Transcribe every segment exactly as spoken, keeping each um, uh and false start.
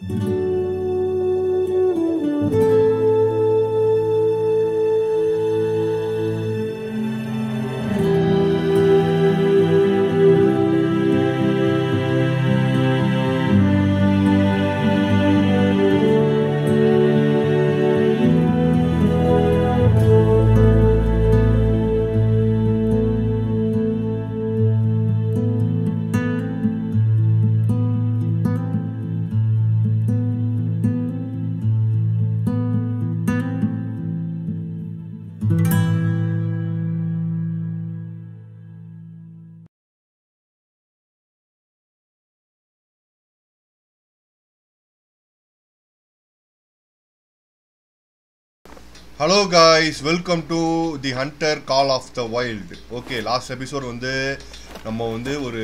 Hello guys, welcome to the Hunter Call of the Wild. Okay, last episode வந்து நம்ம வந்து ஒரு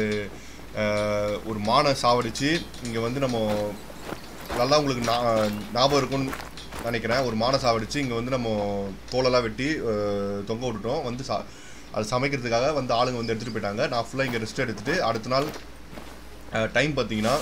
ஒரு மானை சாவடிச்சு இங்கே வந்து நம்ம நல்லா உங்களுக்கு ஞாபகம் இருக்கும்னு நினைக்கிறேன். ஒரு மானை சாவடிச்சு இங்கே வந்து நம்ம தோலெல்லாம் வெட்டி தொங்க விட்டுட்டோம். வந்து சா அது சமைக்கிறதுக்காக வந்து ஆளுங்க வந்து எடுத்துகிட்டு போயிட்டாங்க. நான் ஃபுல்லாக இங்கே ரெஸ்ட் எடுத்துகிட்டு அடுத்த நாள் டைம் பார்த்தீங்கன்னா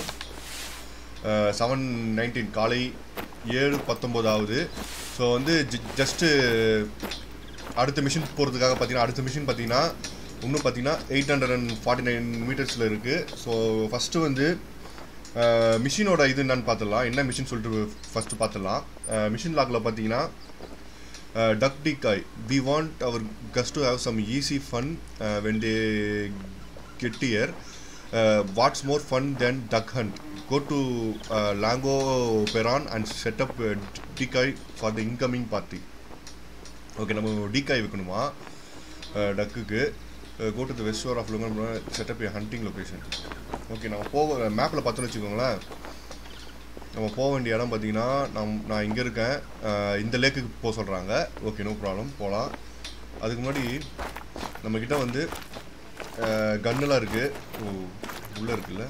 செவன் நைன்டீன் காலை ஏழு பத்தொம்போதாவது. ஸோ வந்து ஜ ஜஸ்ட்டு அடுத்த மிஷின் போகிறதுக்காக பார்த்தீங்கன்னா அடுத்த மிஷின் பார்த்தீங்கன்னா இன்னும் பார்த்தீங்கன்னா eight hundred and forty nine மீட்டர்ஸில் இருக்குது. ஸோ ஃபஸ்ட்டு வந்து மிஷினோட இது என்னன்னு பார்த்துடலாம். என்ன மிஷின் சொல்லிட்டு ஃபஸ்ட்டு பார்த்துடலாம். மிஷின் லாக்கில் பார்த்தீங்கன்னா duck decoy. We want our guests to have some easy fun uh, when they get here. Uh, what's more fun than duck hunt? Go to uh, Lango Peron and set up uh, decoy for the incoming party. Okay, நம்ம decoy வைக்கணுமா டக்குக்கு. Go to the west shore of Lungan, set up a hunting location. Okay, நம்ம போக மேப்பில் பார்த்தோன்னு வச்சுக்கோங்களேன். நம்ம போக வேண்டிய இடம் பார்த்தீங்கன்னா நம் நான் இங்கே இருக்கேன். இந்த லேக்குக்கு போக சொல்கிறாங்க. ஓகே, நோ ப்ராப்ளம், போகலாம். அதுக்கு முன்னாடி நம்மக்கிட்ட வந்து கன்னுலாம் இருக்குது. ஓ, உள்ளே இருக்குல்ல,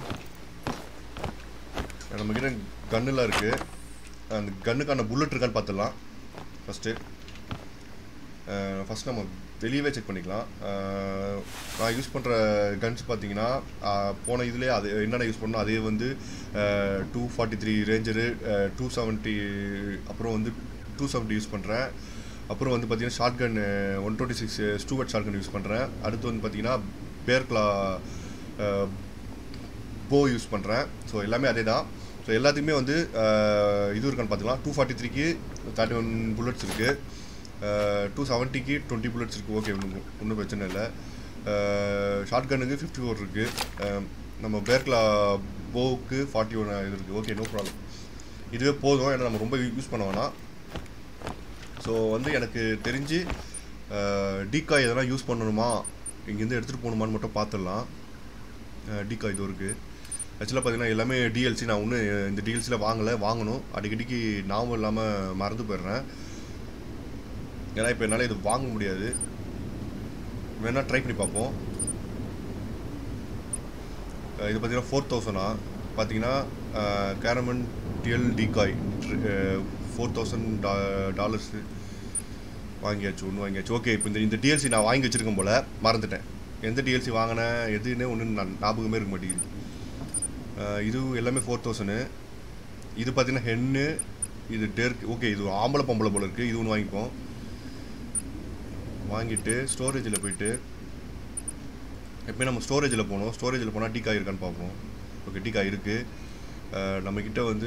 நம்மக்கிட்ட கன்னுலாம் இருக்குது. அந்த கன்னுக்கான புல்லட் இருக்கான்னு பார்த்துடலாம். ஃபஸ்ட்டு ஃபஸ்ட் நம்ம வெளியவே செக் பண்ணிக்கலாம். நான் யூஸ் பண்ணுற கன்ஸ் பார்த்தீங்கன்னா போன இதுலேயே அது என்னென்ன யூஸ் பண்ணோம் அதே வந்து two forty three ranger, two seventy அப்புறம் வந்து டூ செவன்ட்டி யூஸ் பண்ணுறேன். அப்புறம் வந்து பார்த்திங்கன்னா shotgun one twenty six Stuart shotgun use பண்ணுறேன். அடுத்து வந்து பார்த்திங்கன்னா பேர்க்லா போ யூஸ் பண்ணுறேன். ஸோ எல்லாமே அதே தான். ஸோ எல்லாத்துக்குமே வந்து இது இருக்கான்னு பார்த்துக்கலாம். டூ ஃபார்ட்டி த்ரீக்கு தேர்ட்டி ஒன் புல்லட்ஸ் இருக்குது. டூ செவன்ட்டிக்கு டுவெண்ட்டி புல்லட்ஸ் இருக்குது. ஓகே, ஒன்றும் ஒன்றும் பிரச்சனை இல்லை. ஷார்ட் கன்னுக்கு ஃபிஃப்டி ஃபோர் இருக்குது. நம்ம பேர்க்லா போவுக்கு ஃபார்ட்டி ஒன் இது இருக்குது. ஓகே, நோ ப்ராப்ளம், இதுவே போதும். ஏன்னா நம்ம ரொம்ப யூஸ் பண்ண வேணாம். ஸோ வந்து எனக்கு தெரிஞ்சு டீகாய் எதனா யூஸ் பண்ணணுமா, இங்கேருந்து எடுத்துகிட்டு போகணுமான்னு மட்டும் பார்த்துடலாம். டீகாய் இது இருக்குது. ஆக்சுவலாக பார்த்தீங்கன்னா எல்லாமே டிஎல்சி. நான் ஒன்றும் இந்த டிஎல்சியில் வாங்கலை, வாங்கணும். அடிக்கடிக்கு ஞாபகம் இல்லாமல் மறந்து போயிடுறேன். ஏன்னா இப்போ என்னால் இது வாங்க முடியாது. வேணால் ட்ரை பண்ணி பார்ப்போம். இது பார்த்தீங்கன்னா ஃபோர் தௌசண்டா பார்த்தீங்கன்னா கேரமன் டிஎல் டிகாய் ஃபோர் தௌசண்ட் டா டாலர்ஸு வாங்கியாச்சு. ஒன்று வாங்கியாச்சு. ஓகே, இப்போ இந்த இந்த டிஎல்சி நான் வாங்கி வச்சுருக்கேன் போல், மறந்துட்டேன். எந்த டிஎல்சி வாங்கினேன் எதுன்னு ஒன்று நான் ஞாபகமே இருக்க மாட்டேங்குது. இது எல்லாமே ஃபோர் தௌசண்டு. இது பார்த்தீங்கன்னா ஹென்னு, இது டேர்க். ஓகே, இது ஆம்பளை பொம்பளை போல் இருக்குது. இது ஒன்று வாங்கிப்போம். வாங்கிட்டு ஸ்டோரேஜில் போய்ட்டு எப்போயும் நம்ம ஸ்டோரேஜில் போகணும். ஸ்டோரேஜில் போனால் டீகாய் இருக்கான்னு பார்ப்போம். ஓகே, டீகாய் இருக்குது. நம்மக்கிட்ட வந்து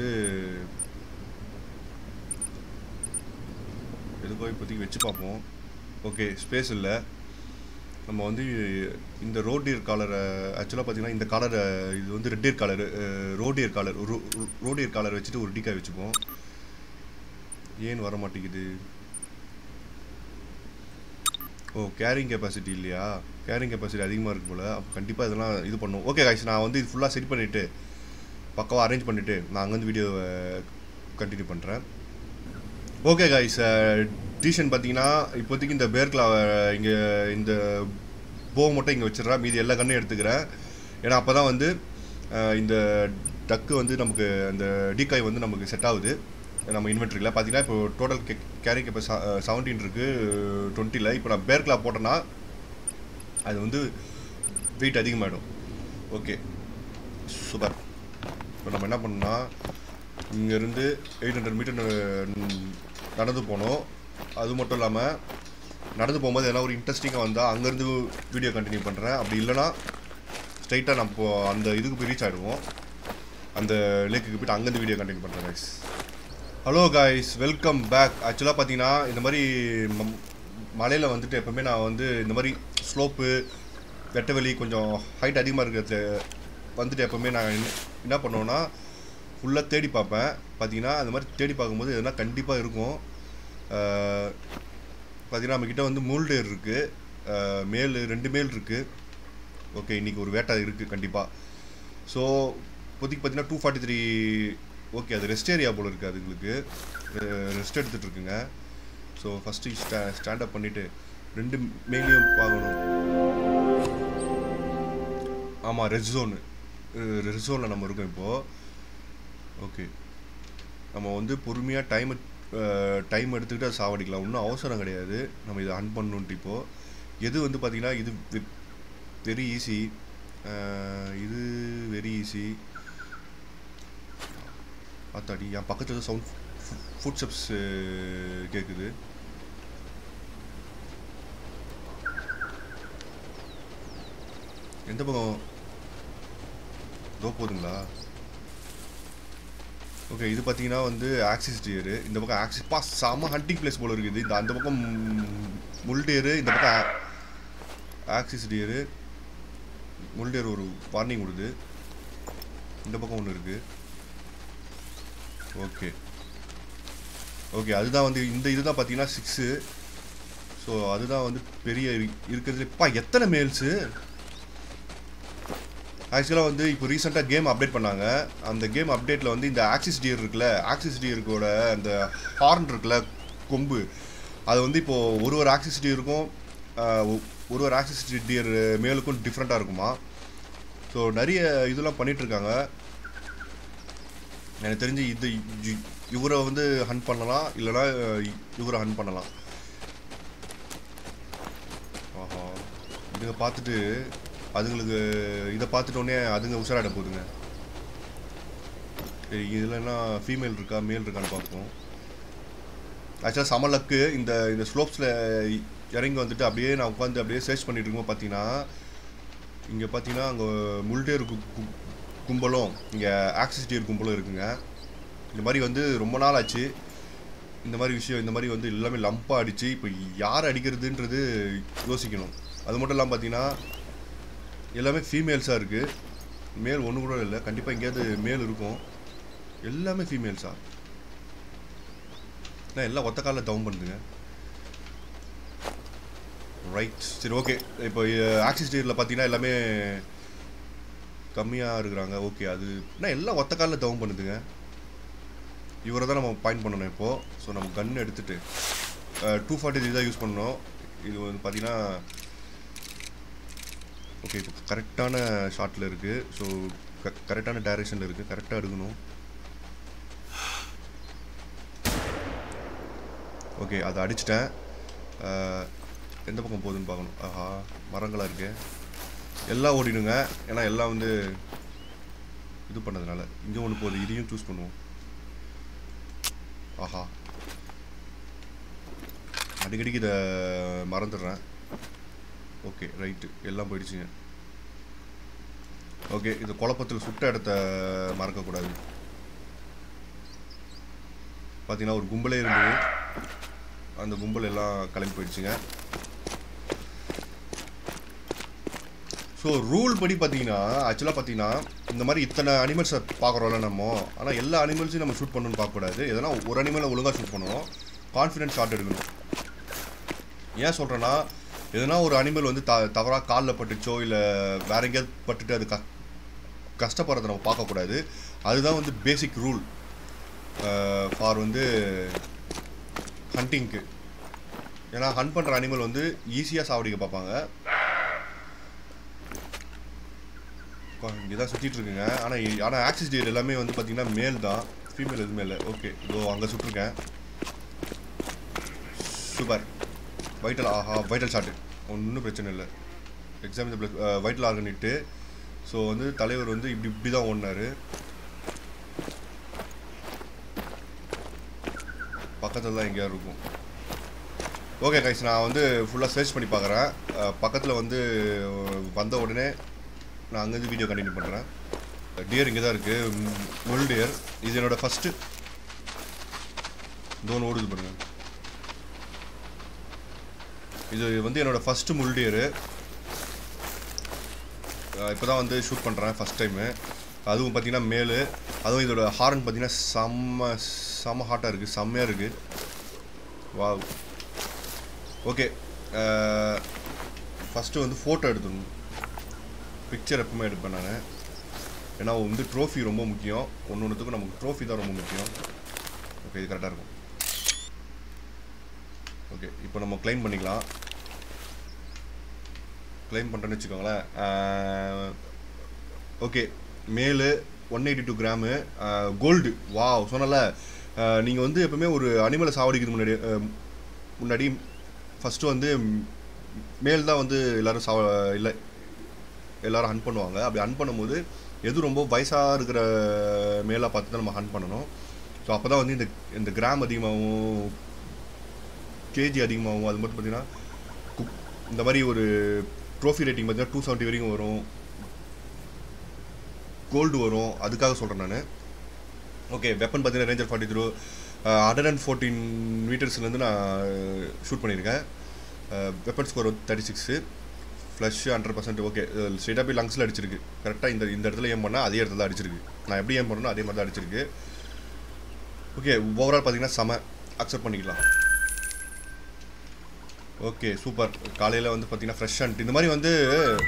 எதுக்கோ இப்போதைக்கு வச்சு பார்ப்போம். ஓகே, ஸ்பேஸ் இல்லை. நம்ம வந்து இந்த ரோடியர் காலரை ஆக்சுவலாக பார்த்தீங்கன்னா இந்த காலரை இது வந்து red deer caller roe deer caller roe roe deer caller வச்சுட்டு ஒரு டீகாய் வச்சுப்போம். ஏன் வர மாட்டேங்குது? ஓ, கேரிங் கெப்பாசிட்டி இல்லையா? கேரிங் கெப்பாசிட்டி அதிகமாக இருக்குது போல். அப்போ கண்டிப்பாக இதெல்லாம் இது பண்ணும். ஓகே காய்ஸ், நான் வந்து இது ஃபுல்லாக செட் பண்ணிவிட்டு பக்காவாக அரேஞ்ச் பண்ணிவிட்டு நான் அங்கேருந்து வீடியோவை கண்டினியூ பண்ணுறேன். ஓகே காய்ஸ், டியூஷன் பார்த்தீங்கன்னா இப்போதைக்கு இந்த பேர்க்லா இங்கே இந்த போ மட்டும் இங்கே வச்சிடறேன். மீதி எல்லா கண்ணையும் எடுத்துக்கிறேன். ஏன்னா அப்போ தான் வந்து இந்த டக்கு வந்து நமக்கு அந்த டீகாய் வந்து நமக்கு செட் ஆகுது நம்ம இன்வென்ட்ரியில். பார்த்தீங்கன்னா இப்போ டோட்டல் கே கேரிங் இப்போ செவன்டீன் இருக்குது டுவெண்ட்டியில். இப்போ நான் பேர்க்லா போட்டேன்னா அது வந்து வெயிட் அதிகமாகிடும். Okay, super. இப்போ நம்ம என்ன பண்ணோம்னா இங்கேருந்து எயிட் ஹண்ட்ரட் மீட்டர் நடந்து போனோம். அது மட்டும் இல்லாமல் நடந்து போகும்போது எதனா ஒரு இன்ட்ரெஸ்டிங்காக வந்தால் அங்கேருந்து வீடியோ கண்டினியூ பண்ணுறேன். அப்படி இல்லைனா ஸ்ட்ரைட்டாக நம்ம இப்போ அந்த இதுக்கு போய் ரீச் ஆகிடுவோம். அந்த லேக்குக்கு போய்ட்டு அங்கேருந்து வீடியோ கண்டினியூ பண்ணுறேன் guys. Hello guys, welcome back. ஆக்சுவலாக பார்த்தீங்கன்னா இந்த மாதிரி மலையில் வந்துட்டு எப்போவுமே நான் வந்து இந்த மாதிரி ஸ்லோப்பு வெட்ட வெளி கொஞ்சம் ஹைட் அதிகமாக இருக்கிறது வந்துட்டு எப்போவுமே நான் என்ன பண்ணுவேன்னா ஃபுல்லாக தேடி பார்ப்பேன். பார்த்தீங்கன்னா அந்த மாதிரி தேடி பார்க்கும்போது எதுனா கண்டிப்பாக இருக்கும். பார்த்தீங்கன்னா நம்மக்கிட்ட வந்து மூல்டேர் இருக்குது, மேல் ரெண்டு மேல் இருக்குது. ஓகே, இன்றைக்கி ஒரு வேட்டை இருக்குது கண்டிப்பாக. ஸோ இப்போதைக்கு பார்த்தீங்கன்னா டூ ஃபார்ட்டி த்ரீ ஓகே, அது ரெஸ்ட் ஏரியா போல் இருக்குது. அதுங்களுக்கு ரெஸ்ட் எடுத்துகிட்டு இருக்குங்க. ஸோ ஃபஸ்ட்டு ஸ்டா ஸ்டாண்டப் பண்ணிவிட்டு ரெண்டு மேலேயும் பார்க்கணும். ஆமாம், ரெட் ஜோனு ரெட் ஜோனில் நம்ம இருக்கோம் இப்போது. ஓகே, நம்ம வந்து பொறுமையாக டைம் டைம் எடுத்துக்கிட்டு அதை சாவடிக்கலாம். ஒன்றும் அவசரம் கிடையாது. நம்ம இதை அன் பண்ணணுன்ட்டு இப்போது எது வந்து பார்த்திங்கன்னா இது வெரி ஈஸி. இது வெரி ஈஸி. பார்த்தாடி என் பக்கத்தில் சவுண்ட் ஃபுட் ஸ்டெப்ஸ் கேட்குது. எந்த பக்கம் தோ போதுங்களா? ஓகே, இது பார்த்தீங்கன்னா வந்து ஆக்சிஸ் டியரு. இந்த பக்கம் ஆக்சிஸ் பா செம்ம ஹண்டிங் பிளேஸ் போல் இருக்குது. இந்த அந்த பக்கம் முல்டேரு, இந்த பக்கம் ஆக்சிஸ் டியரு. முல்டேர் ஒரு வார்னிங் கொடுது. இந்த பக்கம் ஒன்று இருக்குது. ஓகே ஓகே அதுதான் வந்து இந்த இதுதான் பார்த்தீங்கன்னா சிக்ஸு. ஸோ அதுதான் வந்து பெரிய இருக்கிறதுல பா எத்தனை மேல்ஸு. ஆக்சுவலாக வந்து இப்போ ரீசெண்டாக கேம் அப்டேட் பண்ணாங்க. அந்த கேம் அப்டேட்டில் வந்து இந்த ஆக்சிஸ் டியர் இருக்குல்ல, ஆக்சிஸ் டியருக்கோட அந்த ஹார்ன் இருக்குல்ல, கொம்பு, அது வந்து இப்போது ஒரு ஒரு ஆக்சிஸ் டியருக்கும் ஒரு ஒரு ஆக்சிஸ் டியர் மேலுக்கும் டிஃப்ரெண்ட்டாக இருக்குமா. ஸோ நிறைய இதெல்லாம் பண்ணிகிட்ருக்காங்க. எனக்கு தெரிஞ்சு இது இவரை வந்து ஹண்ட் பண்ணலாம், இல்லைனா இவரை ஹண்ட் பண்ணலாம். ஆஹா, இதுங்க பார்த்துட்டு அதுங்களுக்கு இதை பார்த்துட்டோன்னே அதுங்க உஷாராட போகுதுங்க. சரி, இதில் என்ன ஃபீமேல் இருக்கா மேல் இருக்கான்னு பார்ப்போம். ஆக்சுவலாக செம லக்கு. இந்த இந்த ஸ்லோப்ஸில் இறங்கி வந்துட்டு அப்படியே நான் உட்காந்து அப்படியே சர்ச் பண்ணிட்டு இருக்கோம். பார்த்தீங்கன்னா இங்கே பார்த்தீங்கன்னா அங்கே முல்டேர் கும்பலும் இங்கே ஆக்சிஸ் டியர் கும்பலும் இருக்குங்க. இந்த மாதிரி வந்து ரொம்ப நாள் ஆச்சு இந்த மாதிரி விஷயம். இந்த மாதிரி வந்து எல்லாமே லம்பாக அடித்து இப்போ யார் அடிக்கிறதுன்றது யோசிக்கணும். அது மட்டும் இல்லாமல் பார்த்தீங்கன்னா எல்லாமே ஃபீமேல்ஸாக இருக்குது. மேல் ஒன்று கூட இல்லை. கண்டிப்பாக எங்கேயாவது மேல் இருக்கும். எல்லாமே ஃபீமேல்ஸா? நான் எல்லாம் ஒத்த காலில் டவுன் பண்ணுதுங்க. ரைட், சரி, ஓகே. இப்போ ஆக்சிஸ் டியரில் பார்த்தீங்கன்னா எல்லாமே கம்மியாக இருக்கிறாங்க. ஓகே, அது என்ன எல்லாம் ஒத்த காலில் டவுன் பண்ணுதுங்க. இவரை தான் நம்ம பாயிண்ட் பண்ணணும் இப்போது. ஸோ நம்ம கன் எடுத்துகிட்டு டூ ஃபார்ட்டி த்ரீ தான் யூஸ் பண்ணணும். இது வந்து பார்த்தீங்கன்னா ஓகே, இப்போ கரெக்டான ஷாட்டில் இருக்குது. ஸோ க கரெக்டான டைரெக்ஷனில் இருக்குது. கரெக்டாக எடுக்கணும். ஓகே, அதை அடிச்சிட்டேன். எந்த பக்கம் போகுதுன்னு பார்க்கணும். ஆஹா, மரங்களாக இருக்கு. எல்லாம் ஓடிடுங்க, ஏன்னா எல்லாம் வந்து இது பண்ணதுனால. இங்கே ஒன்று போகுது, இதையும் சூஸ் பண்ணுவோம். ஆஹா, அடிக்கடிக்கு இதை மறந்துடுறேன். ஓகே, ரைட்டு, எல்லாம் போயிடுச்சுங்க. ஓகே, இந்த குழப்பத்தில் சுட்ட இடத்த மறக்கக்கூடாது. பார்த்தீங்கன்னா ஒரு கும்பலே இருந்தது. அந்த கும்பல் எல்லாம் கிளம்பி போயிடுச்சுங்க. ஸோ ரூல் படி பார்த்தீங்கன்னா ஆக்சுவலாக பார்த்தீங்கன்னா இந்த மாதிரி இத்தனை அனிமல்ஸை பார்க்குறோம்ல நம்ம, ஆனால் எல்லா அனிமல்ஸையும் நம்ம ஷூட் பண்ணணும்னு பார்க்கக்கூடாது. எதனா ஒரு அனிமலை ஒழுங்காக ஷூட் பண்ணணும். கான்ஃபிடென்ட் ஷாட் எடுக்கணும். ஏன் சொல்கிறேன்னா, எதனா ஒரு அனிமல் வந்து த தவறாக காலில் பட்டுச்சோ இல்லை வேற எங்கேயாவது பட்டுட்டு அது க கஷ்டப்படுறதை நம்ம பார்க்கக்கூடாது. அதுதான் வந்து பேசிக் ரூல் ஃபார் வந்து ஹண்டிங்க்கு. ஏன்னா ஹண்ட் பண்ணுற அனிமல் வந்து ஈஸியாக சாவடிக்க பார்ப்பாங்க. இங்கே தான் சுற்றிட்டு இருக்குங்க. ஆனால் ஆனால் ஆக்சிஸ் டியர் எல்லாமே வந்து பார்த்திங்கன்னா மேல் தான், ஃபீமேல் எதுவுமே இல்லை. ஓகே, இதோ அங்கே சுட்டிருக்கேன். Super, vital. ஆஹா, வைட்டல் ஷாட்டு, ஒன்றும் பிரச்சனை இல்லை. எக்ஸாம் இந்த ப்ளஸ் வைட்டல் ஆர்கனிட்டு. ஸோ வந்து தலைவர் வந்து இப்படி இப்படி தான் ஓடினார். பக்கத்தில் தான் எங்கேயா இருக்கும். ஓகே கைஸ், நான் வந்து ஃபுல்லாக சர்ச் பண்ணி பார்க்குறேன். பக்கத்தில் வந்து வந்த உடனே நான் அங்கேருந்து வீடியோ கண்டினியூ பண்ணுறேன். டியர் இங்கே தான் இருக்குது, முள் டியர். இது என்னோடய ஃபஸ்ட்டு தோன் ஓடுது பாருங்க. இது வந்து என்னோடய ஃபஸ்ட்டு முள் டியரு. இப்போ தான் வந்து ஷூட் பண்ணுறேன் ஃபஸ்ட் டைமு. அதுவும் பார்த்தீங்கன்னா மேலு. அதுவும் இதோட ஹார்ன் பார்த்தீங்கன்னா செம்ம செம்ம ஹாட்டாக இருக்குது, செம்மையாக இருக்குது. வா ஓகே, ஃபஸ்ட்டு வந்து ஃபோட்டோ எடுத்துடணும். பிக்சர் எப்பவுமே எடுப்பேன் நான். ஏன்னா வந்து ட்ரோஃபி ரொம்ப முக்கியம். ஒன்று ஒன்றுத்துக்கும் நமக்கு ட்ரோஃபி தான் ரொம்ப முக்கியம். ஓகே, இது கரெக்டாக இருக்கும். ஓகே, இப்போ நம்ம கிளைம் பண்ணிக்கலாம். கிளைம் பண்ணுறேன்னு வச்சுக்கோங்களேன். Okay, male one eighty two gram gold. வா சொன்னல, நீங்கள் வந்து எப்பவுமே ஒரு அனிமலை சாவடிக்கிறது முன்னாடி முன்னாடி ஃபஸ்ட்டு வந்து மேல் தான் வந்து எல்லோரும் சாவ இல்லை எல்லோரும் ஹன் பண்ணுவாங்க. அப்படி ஹன் பண்ணும்போது எது ரொம்ப வயசாக இருக்கிற மேலாக பார்த்து தான் நம்ம ஹன் பண்ணணும். ஸோ அப்போ தான் வந்து இந்த இந்த கிராம் அதிகமாகவும் கேஜி அதிகமாகவும், அது மட்டும் பார்த்திங்கன்னா இந்த மாதிரி ஒரு ட்ரோஃபி ரேட்டிங் பார்த்திங்கன்னா டூ செவன்ட்டி வரைக்கும் வரும், கோல்டு வரும். அதுக்காக சொல்கிறேன் நான். ஓகே, வெப்பன் பார்த்தீங்கன்னா ranger forty through hundred and fourteen மீட்டர்ஸ்லேருந்து நான் ஷூட் பண்ணியிருக்கேன். வெப்பன் ஸ்கோர் வந்து thirty six, flush hundred percent. Okay, ஸ்ட்ரெயிட்டாக போய் லங்ஸில் அடிச்சிருக்கு. கரெக்டாக இந்த இந்த இடத்துல ஏம் பண்ணால் அதே இடத்துல தான் அடிச்சிருக்கு. நான் எப்படி ஏம் பண்ணணும் அதே மாதிரி தான் அடிச்சிருக்கு. ஓகே, ஓவரால் பார்த்தீங்கன்னா செம அக்செப்ட் பண்ணிக்கலாம். Okay, super. காலையில் வந்து பார்த்தீங்கன்னா ஃப்ரெஷ் அண்ட் இந்த மாதிரி வந்து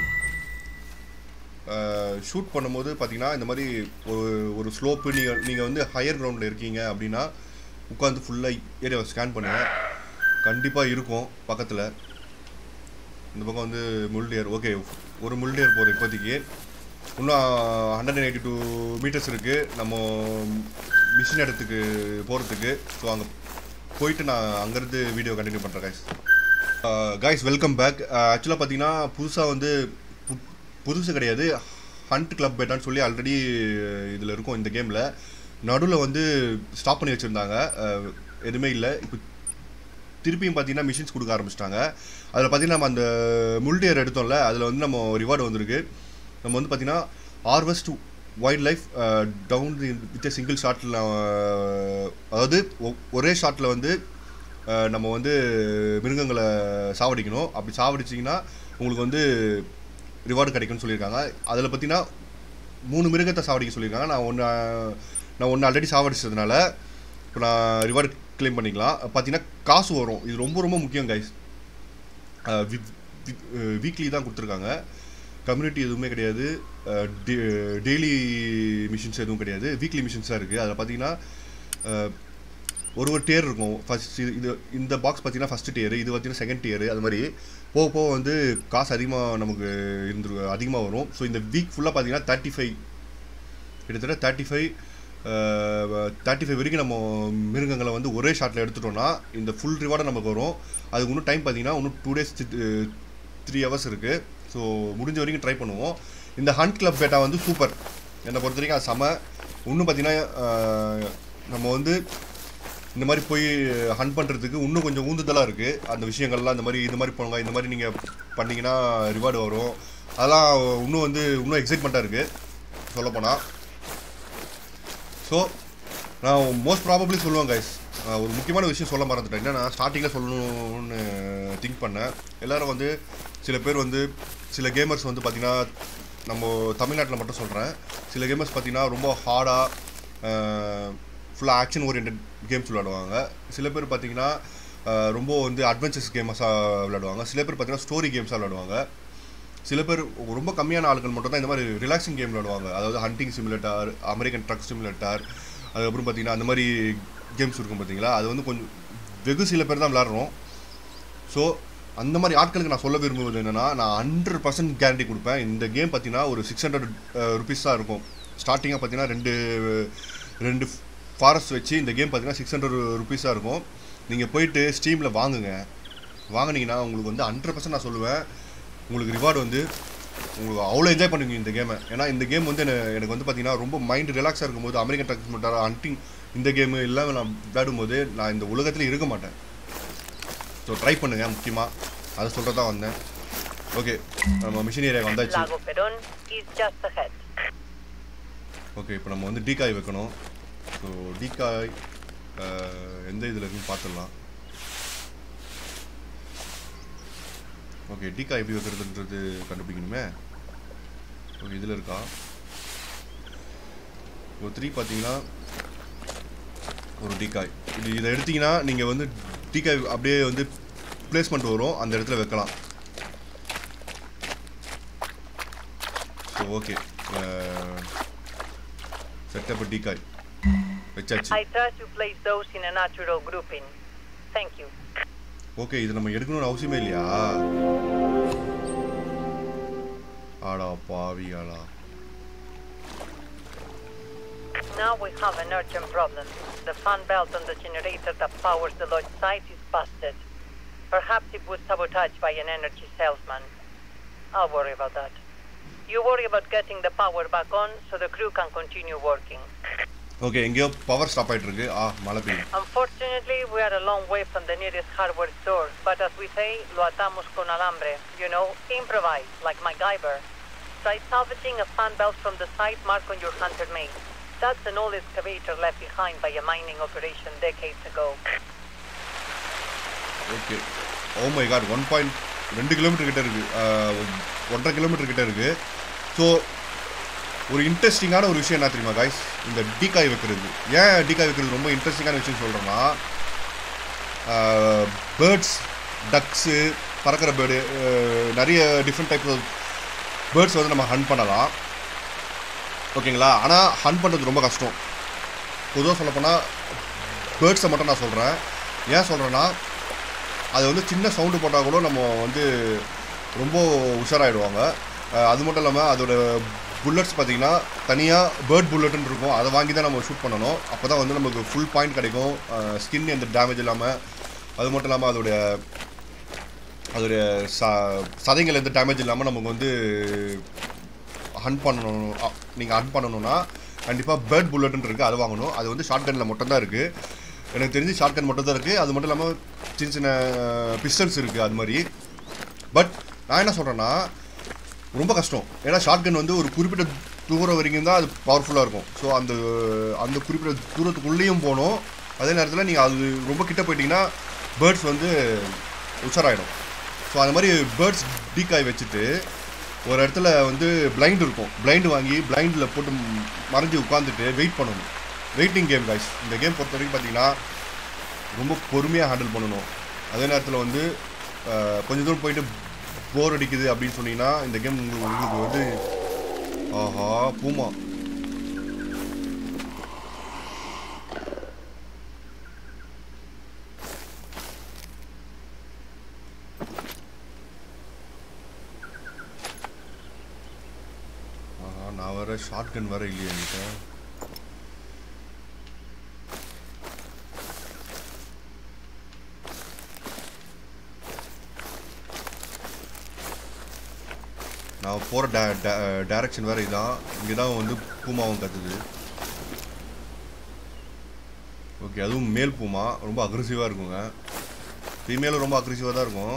ஷூட் பண்ணும்போது பார்த்தீங்கன்னா இந்த மாதிரி ஒரு ஒரு ஸ்லோப்பு நீங்கள் நீங்கள் வந்து ஹையர் கிரவுண்டில் இருக்கீங்க அப்படின்னா உட்காந்து ஃபுல்லாக ஏரியாவை ஸ்கேன் பண்ணுங்கள். கண்டிப்பாக இருக்கும் பக்கத்தில். இந்த பக்கம் வந்து முல்டியர். ஓகே, ஒரு முல்டியர் போகிற இப்போதைக்கு. இன்னும் hundred and eighty two meters இருக்குது நம்ம மிஷின் இடத்துக்கு போகிறதுக்கு. ஸோ அங்கே போயிட்டு நான் அங்கேருந்து வீடியோ கண்டினியூ பண்ணுறேன் கைஸ். Guys welcome back. ஆக்சுவலாக பார்த்தீங்கன்னா புதுசாக வந்து புதுசு கிடையாது, ஹண்ட் கிளப் பெட்டான்னு சொல்லி ஆல்ரெடி இதில் இருக்கும் இந்த கேமில். நடுவில் வந்து ஸ்டாப் பண்ணி வச்சுருந்தாங்க, எதுவுமே இல்லை. இப்போ திருப்பியும் பார்த்தீங்கன்னா மிஷின்ஸ் கொடுக்க ஆரம்பிச்சிட்டாங்க. அதில் பார்த்தீங்கன்னா நம்ம அந்த முல்டியர் எடுத்தோம்ல, அதில் வந்து நம்ம ரிவார்டு வந்திருக்கு. நம்ம வந்து பார்த்தீங்கன்னா harvest wildlife down with single ஷாட்டில், அதாவது ஒரே ஷாட்டில் வந்து நம்ம வந்து மிருகங்களை சாவடிக்கணும். அப்படி சாவடிச்சிங்கன்னா உங்களுக்கு வந்து ரிவார்டு கிடைக்கும்னு சொல்லியிருக்காங்க. அதில் பார்த்தீங்கன்னா மூணு மிருகத்தை சாவடிக்க சொல்லியிருக்காங்க. நான் ஒன்று நான் ஒன்று ஆல்ரெடி சாவடிச்சதுனால இப்போ நான் ரிவார்டு கிளைம் பண்ணிக்கலாம். பார்த்தீங்கன்னா காசு வரும். இது ரொம்ப ரொம்ப முக்கியம் கைஸ். வீக்லி தான் கொடுத்துருக்காங்க, கம்யூனிட்டி எதுவுமே கிடையாது, டெய்லி மிஷின்ஸ் எதுவும் கிடையாது, வீக்லி மிஷின்ஸாக இருக்குது. அதில் பார்த்தீங்கன்னா ஒரு ஒரு டியர் இருக்கும். ஃபஸ்ட் இது இந்த பாக்ஸ் பார்த்தீங்கன்னா ஃபஸ்ட்டு டியரு, இது பார்த்தீங்கன்னா செகண்ட் டியரு. அது மாதிரி போக போக வந்து காசு அதிகமாக நமக்கு இருந்து அதிகமாக வரும். ஸோ இந்த வீக் ஃபுல்லாக பார்த்தீங்கன்னா தேர்ட்டி ஃபைவ் கிட்டத்தட்ட தேர்ட்டி ஃபைவ் தேர்ட்டி ஃபைவ் வரைக்கும் நம்ம மிருகங்களை வந்து ஒரே ஷாட்டில் எடுத்துட்டோம்னா இந்த ஃபுல் ரிவார்டை நமக்கு வரும். அதுக்கு இன்னும் டைம் பார்த்தீங்கன்னா இன்னும் டூ டேஸ் த்ரீ ஹவர்ஸ் இருக்குது. ஸோ முடிஞ்ச வரைக்கும் ட்ரை பண்ணுவோம். இந்த ஹண்ட் கிளப் பேட்டா வந்து சூப்பர், என்னை பொறுத்த வரைக்கும் அது செம. இன்னும் பார்த்தீங்கன்னா நம்ம வந்து இந்த மாதிரி போய் ஹண்ட் பண்ணுறதுக்கு இன்னும் கொஞ்சம் ஊந்துதலாக இருக்குது. அந்த விஷயங்கள்லாம் இந்த மாதிரி இது மாதிரி போங்க, இந்த மாதிரி நீங்கள் பண்ணிங்கன்னா ரிவார்டு வரும். அதெல்லாம் இன்னும் வந்து இன்னும் எக்ஸைட்மெண்ட்டாக இருக்குது சொல்லப்போனால். ஸோ நான் மோஸ்ட் ப்ராபப்ளி சொல்லுவேன் கைஸ், ஒரு முக்கியமான விஷயம் சொல்ல மறந்துட்டேன். என்னென்னா ஸ்டார்டிங்கில் சொல்லணும்னு திங்க் பண்ணேன். எல்லோரும் வந்து சில பேர் வந்து சில கேமர்ஸ் வந்து பார்த்திங்கன்னா நம்ம தமிழ்நாட்டில் மட்டும் சொல்கிறேன், சில கேமர்ஸ் பார்த்திங்கன்னா ரொம்ப ஹார்டாக ஃபுல்லாக ஆக்ஷன் ஓரியன்ட் கேம்ஸ் விளையாடுவாங்க. சில பேர் பார்த்திங்கன்னா ரொம்ப வந்து அட்வென்ச்சர்ஸ் கேம்ஸாக விளையாடுவாங்க. சில பேர் பார்த்திங்கன்னா ஸ்டோரி கேம்ஸாக விளையாடுவாங்க. சில பேர் ரொம்ப கம்மியான ஆட்கள் மட்டும் தான் இந்த மாதிரி ரிலாக்ஸிங் கேம் விளையாடுவாங்க. அதாவது hunting simulator, American truck simulator, அதுக்கப்புறம் பார்த்திங்கன்னா அந்த மாதிரி கேம்ஸ் இருக்கும் பார்த்தீங்களா. அது வந்து கொஞ்சம் வெகு சில பேர் தான் விளையாடுறோம். ஸோ அந்த மாதிரி ஆட்களுக்கு நான் சொல்ல விரும்புவது என்னென்னா, நான் ஹண்ட்ரட் பர்சன்ட் கேரண்டி கொடுப்பேன். இந்த கேம் பார்த்திங்கன்னா ஒரு சிக்ஸ் ஹண்ட்ரட் ருபீஸ் தான் இருக்கும். ஸ்டார்டிங்காக பார்த்திங்கன்னா ரெண்டு ரெண்டு ஃபாரஸ்ட் வச்சு இந்த கேம் பார்த்திங்கன்னா சிக்ஸ் ஹண்ட்ரட் ருபீஸாக இருக்கும். நீங்கள் போயிட்டு ஸ்டீமில் வாங்குங்க. வாங்கினீங்கன்னா உங்களுக்கு வந்து ஹண்ட்ரட் பர்சன்ட் நான் சொல்லுவேன், உங்களுக்கு ரிவார்டு வந்து உங்களுக்கு அவ்வளோ என்ஜாய் பண்ணுவீங்க இந்த கேமை. ஏன்னா இந்த கேம் வந்து எனக்கு வந்து பார்த்திங்கன்னா ரொம்ப மைண்டு ரிலாக்ஸாக இருக்கும்போது அமெரிக்கன் ட்ரக் சிமுலேட்டர், ஹண்டிங் இந்த கேமு இல்லாமல் நான் விளையாடும்போது நான் இந்த உலகத்தில் இருக்க மாட்டேன். ஸோ ட்ரை பண்ணுங்க, முக்கியமாக அதை சொல்கிறது தான் வந்தேன். ஓகே, நம்ம மிஷின் ஏரியாவுக்கு வந்தாச்சு. ஓகே, இப்போ நம்ம வந்து டீகாய் வைக்கணும். ஸோ டீகாய் எந்த இதில் இருக்குன்னு பார்த்துடலாம். ஓகே, டீகாய் எப்படி வைக்கிறதுன்றது கண்டுபிடிக்கணுமே. ஓகே, இதில் இருக்கா? ஒரு த்ரீ பார்த்தீங்கன்னா ஒரு டீகாய் இது இதை எடுத்திங்கன்னா நீங்கள் வந்து டீகாய் அப்படியே வந்து பிளேஸ்மெண்ட் வரும், அந்த இடத்துல வைக்கலாம். ஸோ ஓகே, செட்டப் டீகாய் வச்சாச்சு. ஓகே, இது நம்ம எடுக்கணும்னு அவசியமே இல்லையா? ஆடா பாவியாளா. Now we have an urgent problem. The fan belt on the generator that powers the lodge site is busted. Perhaps it was sabotaged by an energy salesman. I'll worry about that. You worry about getting the power back on so the crew can continue working. Okay, எங்கயோ power stop ஆயிட்டு இருக்கு. ஆ, மழை பெய்யுது. Unfortunately, we are a long way from the nearest hardware store, but as we say, lo atamos con alambre. You know, improvise like MacGyver. Try salvaging a fan belt from the site marked on your hunter mate. That's an old excavator left behind by a mining operation decades ago. Okay. Oh my god, one point two kilometer கிட்ட இருக்கு. one point five kilometre கிட்ட இருக்கு. So ஒரு இன்ட்ரெஸ்டிங்கான ஒரு விஷயம் என்ன தெரியுமா கைஸ், இந்த டீகாய் வைக்கிறது. ஏன் டீகாய் வைக்கிறது ரொம்ப இன்ட்ரெஸ்டிங்கான விஷயம் சொல்கிறேன்னா, பேர்ட்ஸ், டக்ஸு, பறக்கிற பேர்டு, நிறைய டிஃப்ரெண்ட் டைப்ஸ் ஆஃப் பேர்ட்ஸ் வந்து நம்ம ஹண்ட் பண்ணலாம். ஓகேங்களா? ஆனால் ஹண்ட் பண்ணுறது ரொம்ப கஷ்டம். பொதுவாக சொல்லப்போனால் பேர்ட்ஸை மட்டும் நான் சொல்கிறேன். ஏன் சொல்கிறேன்னா, அது வந்து சின்ன சவுண்டு போட்டால் கூட நம்ம வந்து ரொம்ப உஷாராயிடுவாங்க. அது மட்டும் இல்லாமல் அதோட புல்லட்ஸ் பார்த்திங்கன்னா தனியாக பேர்ட் புல்லட்டுன்னு இருக்கும், அதை வாங்கி தான் நம்ம ஷூட் பண்ணணும். அப்போ தான் வந்து நமக்கு ஃபுல் பாயிண்ட் கிடைக்கும், ஸ்கின் எந்த டேமேஜ் இல்லாமல். அது மட்டும் இல்லாமல் அதோடைய அதோடைய ச சதைங்கள் எந்த டேமேஜ் இல்லாமல் நமக்கு வந்து ஹண்ட் பண்ணணும். நீங்கள் ஹண்ட் பண்ணணுன்னா கண்டிப்பாக பேர்ட் புல்லட்டுன்னு இருக்குது, அதை வாங்கணும். அது வந்து ஷார்ட் கனில் மட்டும்தான் இருக்குது, எனக்கு தெரிஞ்சு ஷார்ட் கன் மட்டும் தான் இருக்குது. அது மட்டும் இல்லாமல் சின்ன சின்ன பிஸ்டல்ஸ் இருக்குது அது மாதிரி. பட் நான் என்ன சொல்கிறேன்னா, ரொம்ப கஷ்டம். ஏன்னா ஷார்ட் கன் வந்து ஒரு குறிப்பிட்ட தூரம் வரைக்கும் தான் அது பவர்ஃபுல்லாக இருக்கும். ஸோ அந்த அந்த குறிப்பிட்ட தூரத்துக்குள்ளேயும் போகணும். அதே நேரத்தில் நீங்கள் அது ரொம்ப கிட்ட போயிட்டிங்கன்னா பேர்ட்ஸ் வந்து உஷாராயிடும். ஸோ அந்த மாதிரி பேர்ட்ஸ் டீகாய் வச்சுட்டு ஒரு இடத்துல வந்து பிளைண்ட் இருக்கும், பிளைண்டு வாங்கி பிளைண்டில் போட்டு மறைஞ்சி உட்காந்துட்டு வெயிட் பண்ணணும். Waiting game guys. இந்த கேம் பொறுத்த வரைக்கும் பார்த்தீங்கன்னா ரொம்ப பொறுமையாக ஹேண்டில் பண்ணணும். அதே நேரத்தில் வந்து கொஞ்சம் தூரம் போயிட்டு போர் அடிக்குது அப்படின்னு சொன்னீங்கன்னா இந்த கேம் உங்களுக்கு உங்களுக்கு வந்து ஆஹா பூமா. ஆஹா, நான் வர ஷார்ட் கன் வர இல்லையா என்கிட்ட. நான் போகிற டே டே டேரக்ஷன் வேறு இதான். இங்கே தான் வந்து பூமாவும் கற்றுது. ஓகே, அதுவும் மேல் பூமா ரொம்ப அக்ரெசிவாக இருக்குங்க. ஃபீமேலும் ரொம்ப அக்ரெசிவாக தான் இருக்கும்.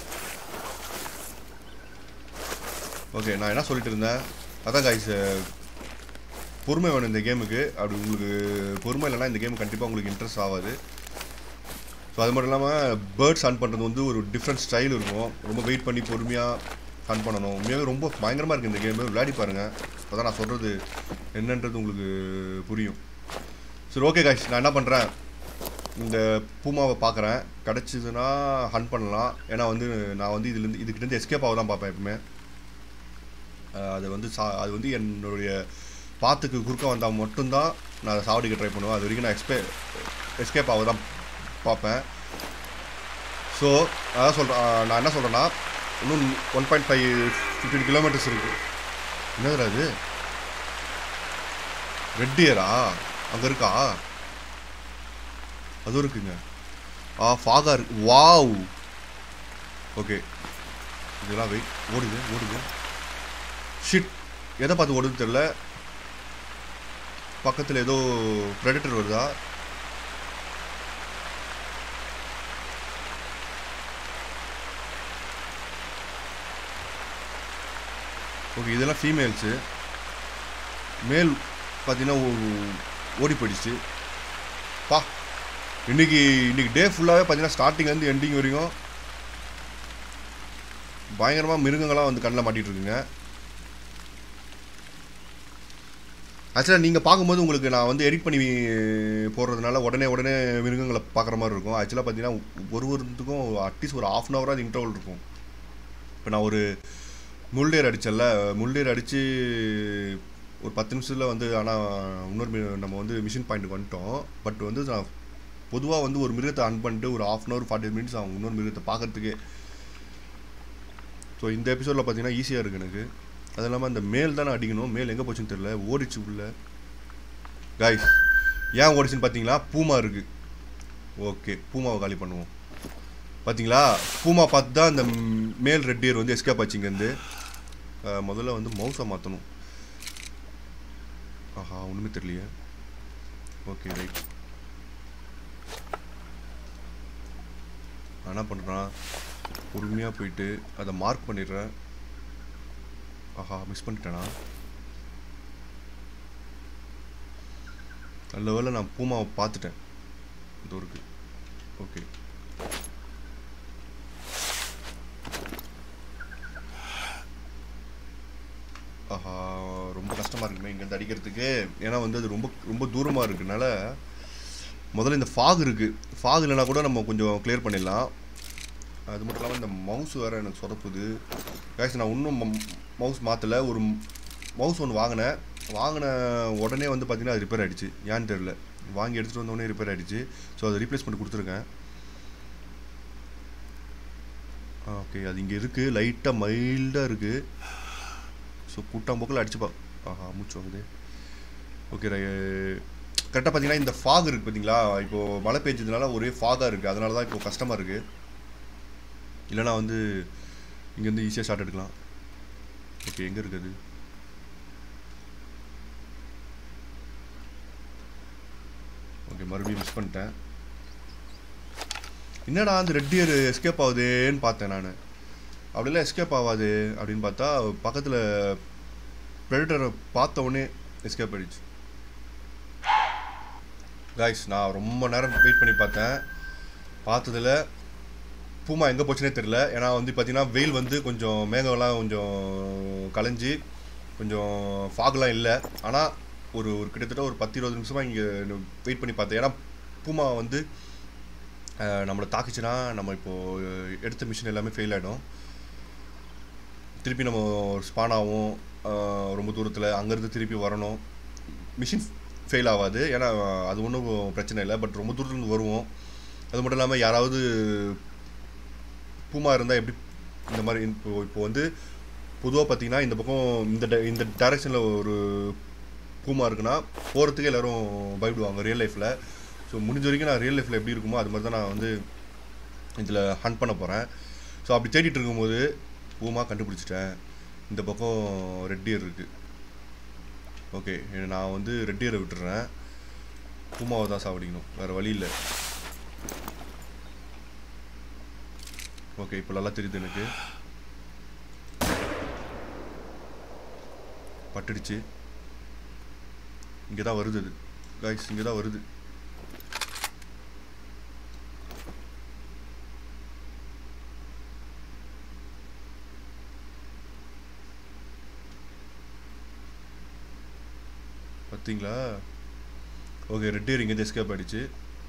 ஓகே, நான் என்ன சொல்லிட்டு இருந்தேன், அதான் கைஸ், பொறுமை வேணும் இந்த கேமுக்கு. அப்படி உங்களுக்கு பொறுமை இல்லைன்னா இந்த கேம் கண்டிப்பாக உங்களுக்கு இன்ட்ரெஸ்ட் ஆகாது. ஸோ அது மட்டும் இல்லாமல் பேர்ட்ஸ் ஹண்ட் பண்ணுறது வந்து ஒரு டிஃப்ரெண்ட் ஸ்டைல் இருக்கும். ரொம்ப வெயிட் பண்ணி பொறுமையாக ஃபன் பண்ணணும். உண்மையாகவே ரொம்ப பயங்கரமாக இருக்குது இந்த கேமு. விளையாடி பாருங்கள், அப்போ தான் நான் சொல்கிறது என்னன்றது உங்களுக்கு புரியும். சரி, ஓகே கைஸ், நான் என்ன பண்ணுறேன், இந்த பூமாவை பார்க்குறேன், கிடச்சிதுன்னா ஹண்ட் பண்ணலாம். ஏன்னா வந்து நான் வந்து இதுலேருந்து இதுக்கிட்டேருந்து எஸ்கேப் ஆக தான் பார்ப்பேன் எப்பவுமே. அது வந்து சா அது வந்து என்னுடைய பாத்துக்கு குறுக்க வந்தால் மட்டும்தான் நான் அதை சாவடிக்க ட்ரை பண்ணுவேன். அது வரைக்கும் நான் எக்ஸ்பே எஸ்கேப் ஆக தான் பார்ப்பேன். ஸோ அதான் சொல்கிறேன், நான் என்ன சொல்கிறேன்னா, இன்னும் one point five fifteen kilometres இருக்குது. என்னது அது? ரெட் டியரா? அங்கே இருக்கா? அதுவும் இருக்குங்க. ஆ, ஃபாகா இருக்கு. வாவ். ஓகே, இதெல்லாம் வெயிட். ஓடுது ஓடுது. ஷிட், எதை பார்த்து ஓடுதுன்னு தெரில. பக்கத்தில் ஏதோ ப்ரெடேட்டர் வருதா? ஓகே, இதெல்லாம் ஃபீமேல்ஸு. மேல் பார்த்தீங்கன்னா ஓடி போயிடுச்சு. பா இன்றைக்கி இன்றைக்கி டே ஃபுல்லாகவே பார்த்தீங்கன்னா ஸ்டார்டிங்லேருந்து எண்டிங் வரைக்கும் பயங்கரமாக மிருகங்களாக வந்து கண்ணில் மாட்டிகிட்டு இருக்குங்க. ஆக்சுவலாக நீங்கள் பார்க்கும்போது உங்களுக்கு நான் வந்து எடிட் பண்ணி போடுறதுனால உடனே உடனே மிருகங்களை பார்க்குற மாதிரி இருக்கும். ஆக்சுவலாக பார்த்தீங்கன்னா ஒரு ஒருத்துக்கும் அட்லீஸ்ட் ஒரு ஆஃப் அன் ஹவராக அது இன்டர்வல் இருக்கும். இப்போ நான் ஒரு முள்டேர் அடித்தல, முள்டேர் அடித்து ஒரு பத்து நிமிஷத்தில் வந்து, ஆனால் இன்னொரு நம்ம வந்து மிஷின் பாயிண்ட்டுக்கு வந்துட்டோம். பட் வந்து நான் பொதுவாக வந்து ஒரு மிருகத்தை அன் பண்ணிட்டு ஒரு half an hour forty minutes ஆகும் இன்னொரு மிருகத்தை பார்க்குறதுக்கே. ஸோ இந்த எபிசோடில் பார்த்தீங்கன்னா ஈஸியாக இருக்குது எனக்கு. அது இல்லாமல் அந்த மேல் தானே அடிக்கணும். மேல் எங்கே போச்சுன்னு தெரியல, ஓடிச்சு உள்ள. காய்ஸ் ஏன் ஓடிச்சுன்னு பார்த்தீங்களா? பூமா இருக்குது. ஓகே, பூமாவை காலி பண்ணுவோம். பார்த்தீங்களா, பூமா பார்த்து தான் அந்த மேல் ரெட் டியர் வந்து எஸ்கேப் ஆச்சு இங்கேருந்து. முதல்ல வந்து மவுஸை மாற்றணும். ஆஹா, ஒன்றுமே தெரியலையே. Okay right. என்ன பண்ணுறான், பொறுமையாக போயிட்டு அதை மார்க் பண்ணிடுறேன். ஆஹா, மிஸ் பண்ணிட்டேனா? நல்ல வேளை நான் பூமாவை பார்த்துட்டேன். இது இருக்கு. ஓகே, ஆஹா, ரொம்ப கஷ்டமாக இருக்குமே இங்கேருந்து அடிக்கிறதுக்கு. ஏன்னா வந்து அது ரொம்ப ரொம்ப தூரமாக இருக்குனால முதல்ல இந்த ஃபாக் இருக்குது. ஃபாக் இல்லைனா கூட நம்ம கொஞ்சம் கிளியர் பண்ணிடலாம். அது மட்டும் இல்லாமல் இந்த மவுஸ் வேறு எனக்கு சொதப்புது. காய்ஸ் நான் இன்னும் மவுஸ் மாற்றலை. ஒரு மவுஸ் ஒன்று வாங்கினேன். வாங்கின உடனே வந்து பார்த்திங்கன்னா அது ரிப்பேர் ஆகிடுச்சு. ஏன்னு தெரில, வாங்கி எடுத்துகிட்டு வந்தோடனே ரிப்பேர் ஆகிடுச்சு. ஸோ அதை ரீப்ளேஸ் பண்ணி கொடுத்துருக்கேன். ஓகே, அது இங்கே இருக்குது, லைட்டாக மைல்டாக இருக்குது. ஸோ கூட்டாம்போக்கில் அடிச்சுப்பா. ஆஹா, மூச்சு வாங்குது. ஓகே, கரெக்டாக பார்த்தீங்கன்னா இந்த ஃபாக் இருக்குது பார்த்தீங்களா, இப்போது மழை பெஞ்சதுனால ஒரே ஃபாகாக இருக்குது. அதனால தான் இப்போ கஷ்டமாக இருக்குது. இல்லைனா வந்து இங்கேருந்து ஈஸியாக ஷார்ட் எடுக்கலாம். ஓகே, எங்கே இருக்குது? ஓகே, மறுபடியும் மிஸ் பண்ணிட்டேன். என்னடா அந்த ரெட் டியர் எஸ்கேப் ஆகுதுன்னு பார்த்தேன் நான். அப்படிலாம் எஸ்கேப் ஆகாது அப்படின்னு பார்த்தா பக்கத்தில் ப்ரெடேட்டரை பார்த்த உடனே எஸ்கேப் ஆகிடுச்சு. காய்ஸ் நான் ரொம்ப நேரம் வெயிட் பண்ணி பார்த்தேன். பார்த்ததில் பூமா எங்கே போச்சுனே தெரில. ஏன்னா வந்து பார்த்தீங்கன்னா வெயில் வந்து கொஞ்சம் மேகம்லாம் கொஞ்சம் கலைஞ்சி கொஞ்சம் ஃபாக்லாம் இல்லை. ஆனால் ஒரு ஒரு கிட்டத்தட்ட ஒரு பத்து இருபது நிமிஷமாக இங்கே வெயிட் பண்ணி பார்த்தேன். ஏன்னா பூமா வந்து நம்மளை தாக்குச்சுன்னா நம்ம இப்போது எடுத்த மிஷின் எல்லாமே ஃபெயில் ஆகிடும். திருப்பி நம்ம ஸ்பான் ஆகும் ரொம்ப தூரத்தில். அங்கேருந்து திருப்பி வரணும். மிஷின் ஃபெயில் ஆகாது, ஏன்னா அது ஒன்றும் பிரச்சனை இல்லை. பட் ரொம்ப தூரத்துலேருந்து வருவோம். அது மட்டும் இல்லாமல் யாராவது பூமா இருந்தால் எப்படி இந்த மாதிரி இப்போ இப்போ வந்து பொதுவாக பார்த்திங்கன்னா இந்த பக்கம் இந்த இந்த டைரெக்ஷனில் ஒரு பூமா இருக்குன்னா போகிறதுக்கே எல்லோரும் பயப்படுவாங்க ரியல் லைஃப்பில். ஸோ முடிஞ்ச வரைக்கும் நான் ரியல் லைஃப்பில் எப்படி இருக்குமோ அது மாதிரி தான் நான் வந்து இதில் ஹண்ட் பண்ண போகிறேன். ஸோ அப்படி தேடிட்டு இருக்கும்போது பூமா கண்டுபிடிச்சிட்டேன். இந்த பக்கம் ரெட் டியர் இருக்குது. ஓகே, நான் வந்து ரெட் டியரை விட்டுறேன். பூமாவை தான் சாவடிக்கணும், வேறு வழி இல்லை. ஓகே, இப்போ நல்லா தெரியுது எனக்கு. பட்டுடுச்சு. இங்கே தான் வருது அது காய்ஸ், இங்கே தான் வருது. பார்த்தீங்களா? ஓகே, ரெட் டியர் இங்கேருந்து எஸ்கேப் ஆகிடுச்சு.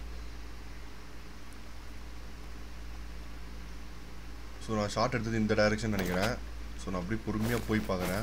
ஸோ நான் ஷார்ட் எடுத்தது இந்த டைரெக்ஷன் நினைக்கிறேன். ஸோ நான் அப்படியே பொறுமையாக போய் பார்க்குறேன்.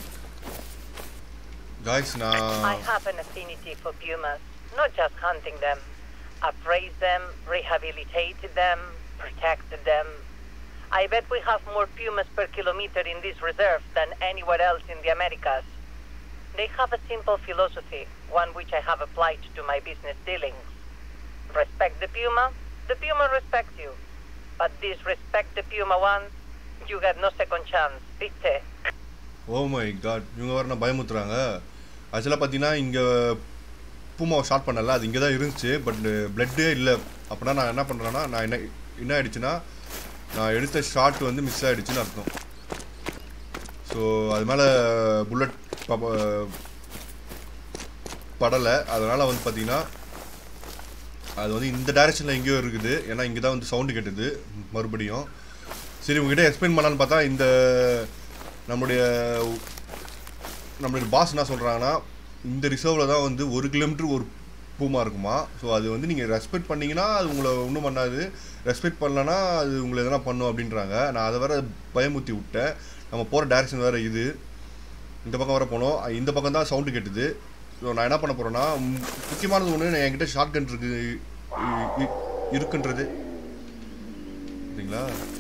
காய்ஸ் நான் I have an affinity for pumas, not just hunting them. I've raised them, rehabilitated them, protected them. I bet we have more pumas per kilometer in this reserve than anywhere else in the Americas. They have a simple philosophy, one which I have applied to my business dealings. Respect the puma, the puma respects you. But disrespect the puma once, you got no second chance. Bitte. Oh my god, இவங்க வர நான் பயமுத்துறாங்க. ஆக்சுவலாக பார்த்தீங்கன்னா இங்கே பூமாவை short பண்ணல, அது இங்கே தான் இருந்துச்சு. பட் பிளட்டே இல்லை. அப்படின்னா நான் என்ன பண்ணுறேன்னா, நான் என்ன என்ன ஆகிடுச்சுன்னா, நான் எடுத்த ஷாட் வந்து மிஸ் ஆகிடுச்சுன்னு அர்த்தம். ஸோ அது மேலே புல்லட் படலை. அதனால் வந்து பார்த்திங்கன்னா அது வந்து இந்த டைரெக்ஷனில் எங்கேயோ இருக்குது. ஏன்னா இங்கே தான் வந்து சவுண்டு கேட்டுது மறுபடியும். சரி உங்ககிட்ட எக்ஸ்பிளைன் பண்ணலான்னு பார்த்தா, இந்த நம்முடைய நம்மளுடைய பாஸ் என்ன சொல்கிறாங்கன்னா, இந்த ரிசர்வில் தான் வந்து ஒரு கிலோமீட்டர் ஒரு பூமா இருக்குமா. ஸோ அது வந்து நீங்கள் ரெஸ்பெக்ட் பண்ணிங்கன்னா அது உங்களை ஒன்றும் பண்ணாது, ரெஸ்பெக்ட் பண்ணலன்னா அது உங்களை எதனா பண்ணும் அப்படின்றாங்க. நான் அதை வேறு பயமுற்றி விட்டேன். நம்ம போகிற டைரெக்ஷன் வேறு இது, இந்த பக்கம் வேறு போனோம். இந்த பக்கம் தான் சவுண்டு கேட்டுது. ஸோ நான் என்ன பண்ண போகிறேன்னா, முக்கியமானது ஒன்று, என்கிட்ட ஷார்ட் கன் இருக்கு இருக்குன்றது சரிங்களா.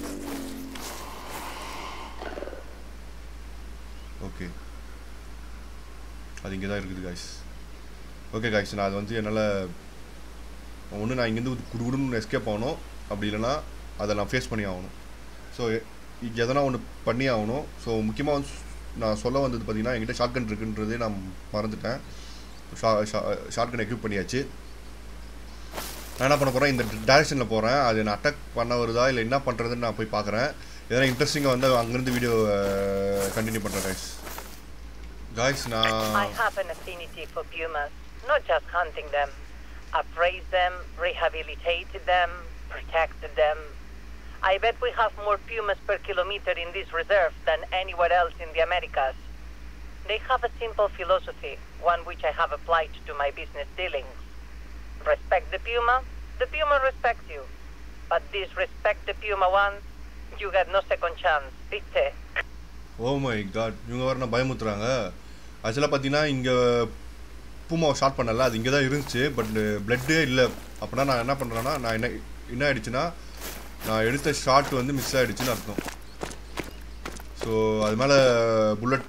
ஓகே, அது இங்கே தான் இருக்குது காய்ஸ். ஓகே காய்ஸ், நான் அது வந்து என்னால் ஒன்று நான் இங்கேருந்து குடுகுடுன்னு எஸ்கேப் ஆகணும், அப்படி இல்லைன்னா அதை நான் ஃபேஸ் பண்ணி ஆகணும். ஸோ எதனா ஒன்று பண்ணி ஆகணும். ஸோ முக்கியமாக வந்து நான் சொல்ல வந்தது பார்த்திங்கன்னா, என்கிட்ட ஷார்ட் கன் இருக்குன்றதே நான் மறந்துட்டேன். ஷா ஷா ஷார்ட் கன் எக்யூப் பண்ணியாச்சு. நான் என்ன பண்ண போகிறேன், இந்த டைரெக்ஷனில் போகிறேன். அது நான் அட்டாக் பண்ண வருதா இல்லை என்ன பண்ணுறதுன்னு நான் போய் பார்க்குறேன். எதனா இன்ட்ரெஸ்டிங்காக வந்து அங்கேருந்து வீடியோ கண்டினியூ பண்ணுறேன் காய்ஸ். காய்ஸ் நான் I have an affinity for pumas, not just hunting them. I've raised them, rehabilitated them, protected them. I bet we have more pumas per kilometer in this reserve than anywhere else in the Americas. They have a simple philosophy, one which I have applied to my business dealings. Respect the puma, the puma respects you. But disrespect the puma once, you got no second chance. Bitte. Oh my god, இவங்க வர நான் பயமுத்துறாங்க. ஆக்சுவலாக பார்த்தீங்கன்னா இங்கே பூமாவை short பண்ணல, அது இங்கே தான் இருந்துச்சு. பட் பிளட்டே இல்லை. அப்படின்னா நான் என்ன பண்ணுறேன்னா, நான் என்ன என்ன ஆகிடுச்சுன்னா, நான் எடுத்த ஷாட் வந்து மிஸ் ஆகிடுச்சுன்னு அர்த்தம். ஸோ அது மேலே புல்லட்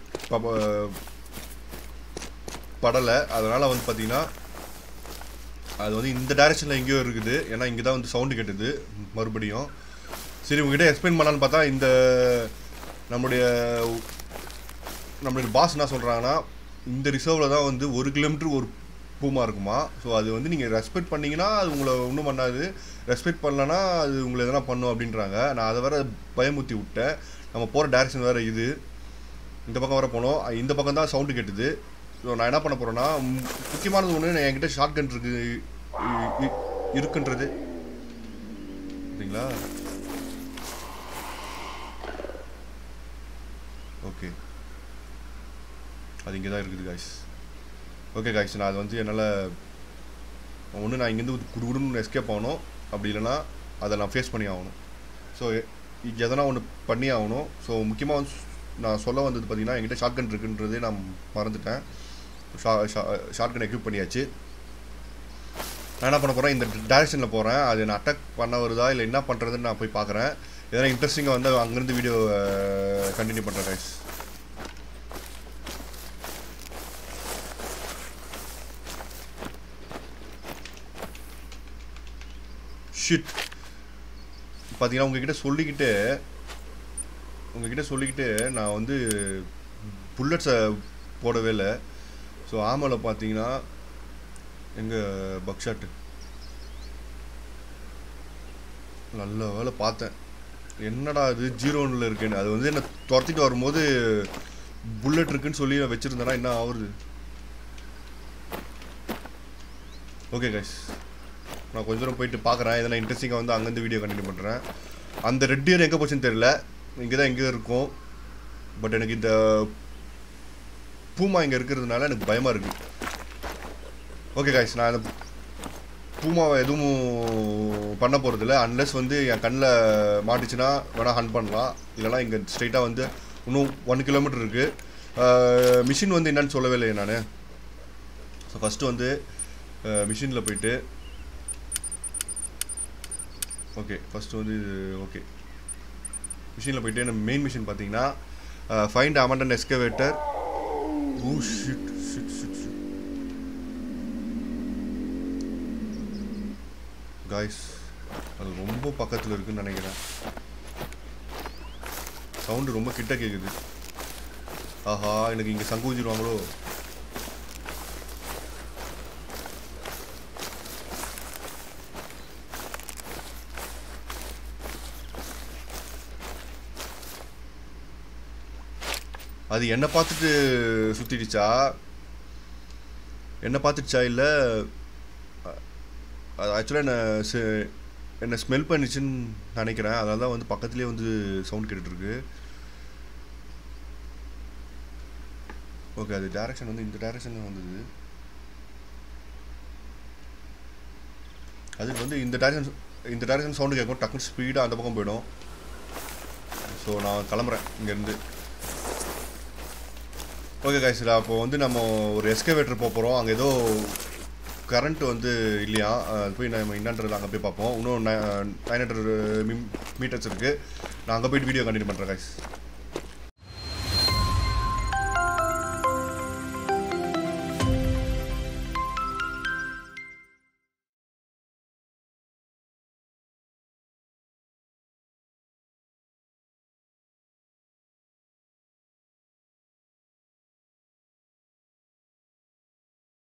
படலை. அதனால் வந்து பார்த்திங்கன்னா அது வந்து இந்த டைரெக்ஷனில் எங்கேயோ இருக்குது. ஏன்னா இங்கே தான் வந்து சவுண்டு கேட்டுது மறுபடியும். சரி உங்ககிட்ட எக்ஸ்பிளைன் பண்ணலான்னு பார்த்தா, இந்த நம்முடைய நம்மளுடைய பாஸ் என்ன சொல்கிறாங்கன்னா, இந்த ரிசர்வில் தான் வந்து ஒரு கிலோமீட்டர் ஒரு பூமா இருக்குமா. ஸோ அது வந்து நீங்கள் ரெஸ்பெக்ட் பண்ணிங்கன்னா அது உங்களை ஒன்றும் பண்ணாது, ரெஸ்பெக்ட் பண்ணலன்னா அது உங்களை எதனா பண்ணும் அப்படின்றாங்க. நான் அதை வேறு பயமுற்றி விட்டேன். நம்ம போகிற டைரெக்ஷன் வேறு இது, இந்த பக்கம் வேறு போனோம். இந்த பக்கம் தான் சவுண்டு கேட்டுது. ஸோ நான் என்ன பண்ண போகிறேன்னா, முக்கியமானது ஒன்று, என்கிட்ட ஷார்ட் கன் இருக்கு இருக்குன்றது சரிங்களா. ஓகே, அது இங்கே தான் இருக்குது காய்ஸ். ஓகே காய்ஸ், நான் அது வந்து என்னால் ஒன்று நான் இங்கேருந்து குடுகுடுன்னு எஸ்கேப் ஆகணும், அப்படி இல்லைன்னா அதை நான் ஃபேஸ் பண்ணி ஆகணும். ஸோ எதனா ஒன்று பண்ணி ஆகணும். ஸோ முக்கியமாக வந்து நான் சொல்ல வந்தது பார்த்திங்கன்னா, என்கிட்ட ஷார்ட் கன் இருக்குன்றதே நான் மறந்துட்டேன். ஷா ஷா ஷார்ட் கன் எக்யூப் பண்ணியாச்சு. நான் என்ன பண்ண போகிறேன், இந்த டைரெக்ஷனில் போகிறேன். அது நான் அட்டாக் பண்ண வருதா இல்லை என்ன பண்ணுறதுன்னு நான் போய் பார்க்குறேன். எதனா இன்ட்ரெஸ்டிங்காக வந்து அங்கேருந்து வீடியோ கண்டினியூ பண்ணுறேன் கைஸ். ஷிட், பார்த்தீங்கன்னா உங்ககிட்ட சொல்லிக்கிட்டு உங்ககிட்ட சொல்லிக்கிட்டு நான் வந்து புல்லட்ஸை போடவே இல்லை. ஸோ ஆமாவில் பார்த்தீங்கன்னா எங்கள் பக்ஷாட்டு நல்ல வேலை பார்த்தேன். என்னடா அது ஜீரோனில் இருக்குன்னு, அது வந்து என்ன துரத்திட்டு வரும்போது புல்லட் இருக்குன்னு சொல்லி நான் வச்சுருந்தேன்னா என்ன ஆகுது. ஓகே கைஸ், நான் கொஞ்சம் தூரம் போயிட்டு பார்க்குறேன். எதனா இன்ட்ரெஸ்டிங்காக வந்து அங்கேருந்து வீடியோ கண்டினியூ பண்ணுறேன். அந்த ரெட் இயர் எங்கே போச்சுன்னு தெரியல, இங்கே தான் எங்கேயோ இருக்கும். பட் எனக்கு இந்த பூமா இங்கே இருக்கிறதுனால எனக்கு பயமாக இருக்குது. ஓகே கைஸ், நான் அந்த பூமாவை எதுவும் பண்ண போகிறதில்ல. அன்லெஸ் வந்து என் கண்ணில் மாட்டிச்சுன்னா வேணால் ஹண்ட் பண்ணலாம், இல்லைனா இங்கே ஸ்ட்ரெயிட்டாக வந்து இன்னும் ஒன் கிலோமீட்டர் இருக்குது. மிஷின் வந்து என்னன்னு சொல்லவே இல்லை நான். ஸோ ஃபஸ்ட்டு வந்து மிஷினில் போயிட்டு ஓகே ஃபஸ்ட்டு வந்து இது ஓகே மிஷினில் போயிட்டு நம்ம மெயின் மிஷின் பார்த்தீங்கன்னா find abandoned excavator. Oh shit shit shit shit guys, அது ரொம்ப பக்கத்தில் இருக்குன்னு நினைக்கிறேன். சவுண்டு ரொம்ப கிட்ட கேட்குது. ஆஹா, எனக்கு இங்கே சங்கு ஊதிடுவாங்களோ. அது என்னை பார்த்துட்டு சுற்றிடுச்சா என்னை பார்த்துடுச்சா இல்லை அது ஆக்சுவலாக என்ன என்னை ஸ்மெல் பண்ணிச்சுன்னு நினைக்கிறேன். அதனால தான் வந்து பக்கத்துலேயே வந்து சவுண்ட் கேட்டுட்ருக்கு. ஓகே, அது டேரெக்ஷன் வந்து இந்த டேரெக்ஷனில் வந்தது. அதுக்கு வந்து இந்த டேரெக்ஷன் இந்த டேரெக்ஷன் சவுண்டு கேட்கும், டக்குன்னு ஸ்பீடாக அந்த பக்கம் போயிடும். ஸோ நான் கிளம்புறேன் இங்கேருந்து. ஓகே கைஸ், அப்போது வந்து நம்ம ஒரு எஸ்கவேட்டர் போக போகிறோம். அங்கே ஏதோ கரண்ட் வந்து இல்லையா, அது போய் நம்ம என்னன்றது அங்கே போய் பார்ப்போம். இன்னும் நைன் ஹண்ட்ரட் மீட்டர்ஸ் இருக்குது. நான் அங்கே போய்ட்டு வீடியோ கண்டினியூ பண்ணுறேன் கைஸ்.